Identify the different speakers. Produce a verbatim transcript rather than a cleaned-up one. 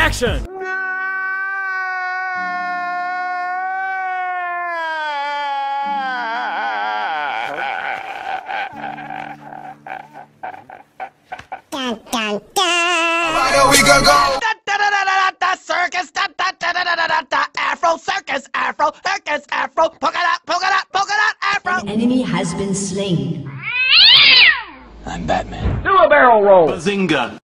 Speaker 1: Action!
Speaker 2: Dun, dun, dun. Where we gonna go?
Speaker 3: Da, da, da, da, da, circus, da, da, da, da, da, da, da, Afro circus, Afro circus, Afro polka dot, polka dot, polka dot, Afro.
Speaker 4: An enemy has been slain.
Speaker 5: I'm Batman.
Speaker 1: Do a barrel roll!
Speaker 5: Bazinga!